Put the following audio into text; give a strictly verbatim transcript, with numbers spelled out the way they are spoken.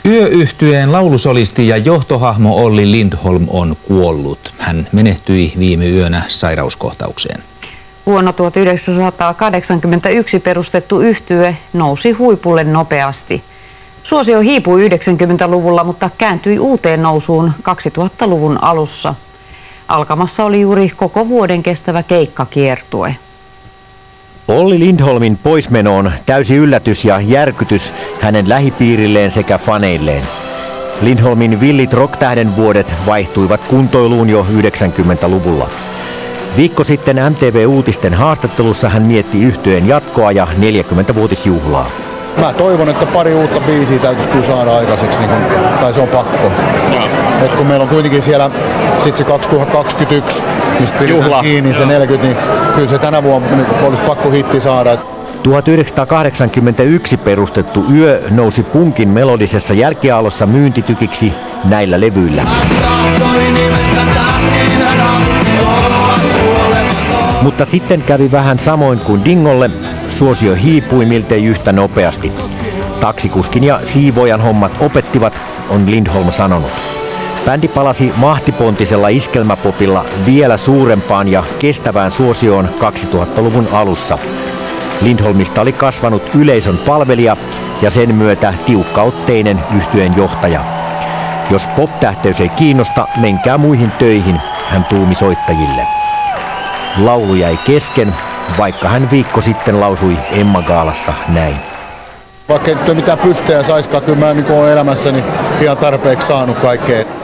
Yö-yhtyeen laulusolisti ja johtohahmo Olli Lindholm on kuollut. Hän menehtyi viime yönä sairauskohtaukseen. Vuonna tuhatyhdeksänsataakahdeksankymmentäyksi perustettu yhtye nousi huipulle nopeasti. Suosio hiipui yhdeksänkymmentäluvulla, mutta kääntyi uuteen nousuun kaksituhattaluvun alussa. Alkamassa oli juuri koko vuoden kestävä keikkakiertue. Olli Lindholmin poismeno on täysi yllätys ja järkytys hänen lähipiirilleen sekä faneilleen. Lindholmin villit rock-tähden vuodet vaihtuivat kuntoiluun jo yhdeksänkymmentäluvulla. Viikko sitten M T V-uutisten haastattelussa hän mietti yhtyeen jatkoa ja neljäkymmentävuotisjuhlaa. Mä toivon, että pari uutta biisiä täytyisi kyllä saada aikaiseksi, niin kun, tai se on pakko. Et kun meillä on kuitenkin siellä sit se kaksituhattakaksikymmentäyksi, mistä pidetään kiinni se neljäkymmentä, niin kyllä se tänä vuonna niin olisi pakko hitti saada. tuhatyhdeksänsataakahdeksankymmentäyksi perustettu Yö nousi punkin melodisessa jälkiaallossa myyntitykiksi näillä levyillä. Mutta sitten kävi vähän samoin kuin Dingolle. Suosio hiipui miltei yhtä nopeasti. Taksikuskin ja siivojan hommat opettivat, on Lindholm sanonut. Bändi palasi mahtipontisella iskelmäpopilla vielä suurempaan ja kestävään suosioon kaksituhattaluvun alussa. Lindholmista oli kasvanut yleisön palvelija ja sen myötä tiukkaotteinen yhtyeen johtaja. Jos pop-tähteys ei kiinnosta, menkää muihin töihin, hän tuumi soittajille. Laulu jäi kesken, vaikka hän viikko sitten lausui Emma-gaalassa näin. Vaikka ei mitään pystyä saiskaan, kyllä mä niin olen elämässäni ihan tarpeeksi saanut kaikkea.